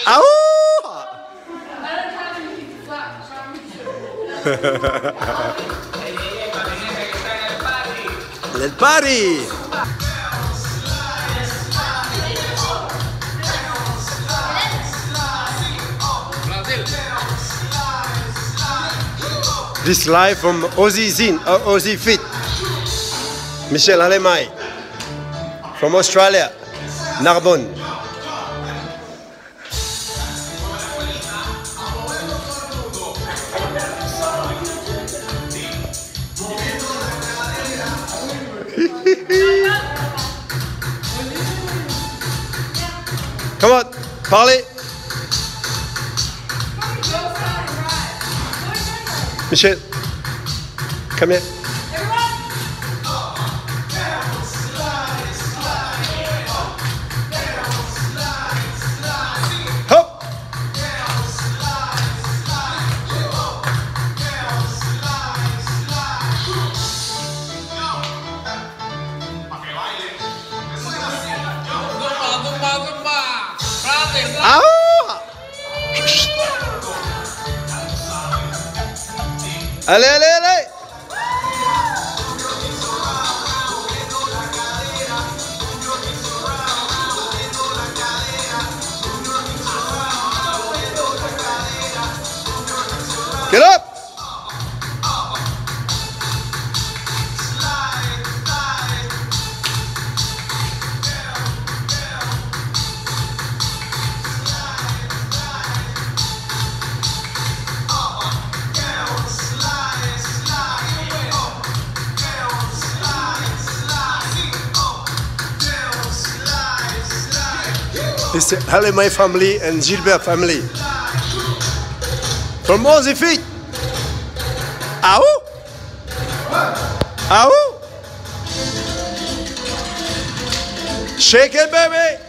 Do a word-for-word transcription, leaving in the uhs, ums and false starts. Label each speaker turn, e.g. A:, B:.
A: Ow! Let's party! This live from Aussie Zin, uh, Aussie Fit. Michel Alemai from Australia, Narbonne. Come on, parlez. Michel, come here. Hop. Ow! Allez, allez, allez! Get up! It's the Alemai family and Gilbert family. From Aussie Fit. Ow! Ow! Shake it, baby!